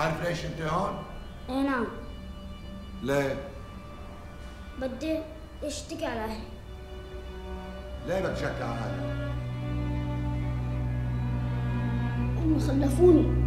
عارف ليش انت هون؟ اي نعم. ليه؟ بدي اشتكي على اهلي. ليه بدك تشكي على اهلك؟ هم خلفوني.